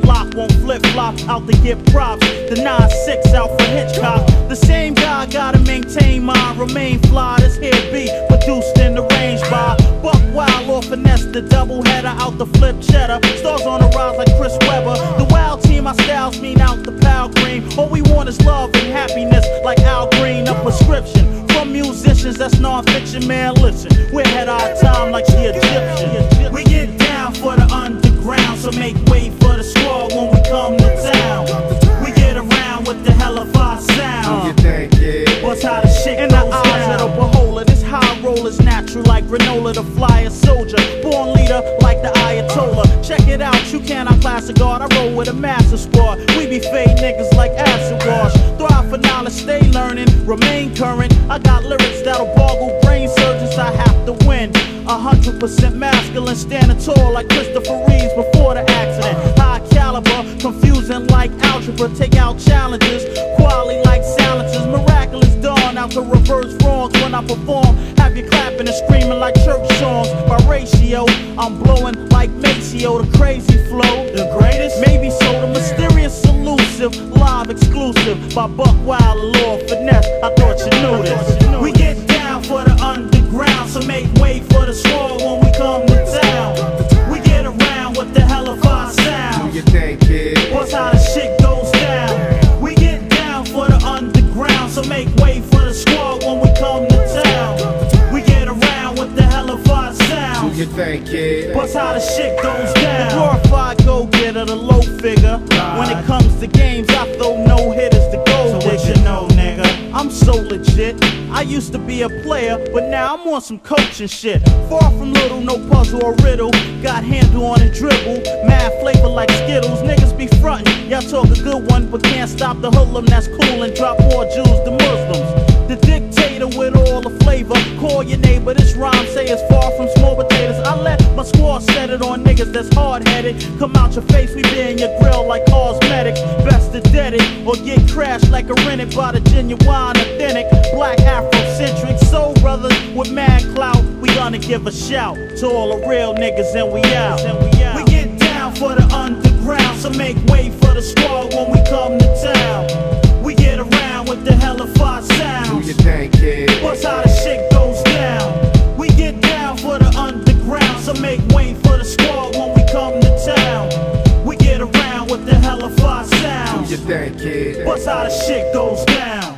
block won't flip-flop out to get props. The 9-6 out for Hitchcock. The same guy gotta maintain mine, remain fly. This here be produced in the range by Buck Wild or Finesse, the double header out the flip cheddar. Stars on the rise like Chris Webber. The wild team, my styles mean out the pal cream. All we want is love and happiness like Al Green. A prescription from musicians that's non-fiction, man. Listen, we're ahead of our time like the Egyptian. We get down for the underground, so make way for the squad when we come to town. We get around with the hell of our sound. What's how the shit in the eyes of the beholder? This high roll is natural like granola, the flyer soldier, born leader like the Ayatollah. Check it out, you cannot class a guard. I roll with a massive squad. We be fade niggas like acid wash. Thrive for knowledge, stay learning, remain current. I got lyrics that'll boggle brain surgeons. I have to win. 100% masculine, standing tall like Christopher Reeves before the accident. High caliber, confusing like algebra. Take out challenges, quality like silences. Miraculous dawn out to reverse wrongs when I perform. Have you clapping and screaming like church songs. By ratio, I'm blowing like Maceo. The crazy flow, the greatest, maybe so. The mysterious, elusive, live exclusive by Buck Wild, Lord Finesse. I thought you knew this. We get down for the underground, so make way for the squad when we come to town. We get around with the hell of our sound. What's how the shit goes down? We get down for the underground, so make way for the squad when we come to town. We get around with the hell of our sound. What's how the shit goes down? The glorified go-getter, the low figure. When it comes to games, I throw no hitters to gold digger. So what you know, nigga? I'm so legit. I used to be a player, but now I'm on some coaching shit. Far from little, no puzzle or riddle. Got handle on and dribble, mad flavor like Skittles. Niggas be frontin', y'all talk a good one, but can't stop the hoodlum that's cool and drop more Jews than Muslims. The dictator with all the flavor. Call your neighbor, this rhyme say it's far from small potatoes. I let my squad set it on niggas that's hard-headed. Come out your face, we be in your grill like cosmetics. Best to dead it, or get crashed like a rented by the genuine, authentic, black Afrocentric soul brothers with mad clout. We gonna give a shout to all the real niggas and we out. We get down for the underground, so make way for the squad when we come to town. We get around with the hell of our sound. What's how the shit goes down? We get down for the underground, so make way for the squad when we come to town. We get around with the hell of our sound. What's how the shit goes down?